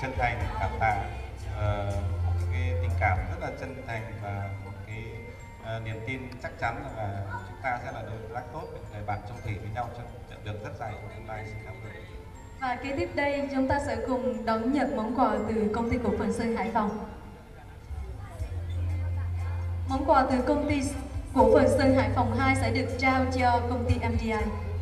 chân thành cảm tạ, một cái tình cảm rất là chân thành và một cái niềm tin chắc chắn là chúng ta sẽ là đối tác tốt, người bạn chung thủy với nhau trong chặng đường rất dài trong tương lai. Xin cảm ơn. Và kế tiếp đây chúng ta sẽ cùng đón nhận món quà từ công ty cổ phần Sơn Hải Phòng. Món quà từ công ty cổ phần Sơn Hải Phòng 2 sẽ được trao cho công ty MDI.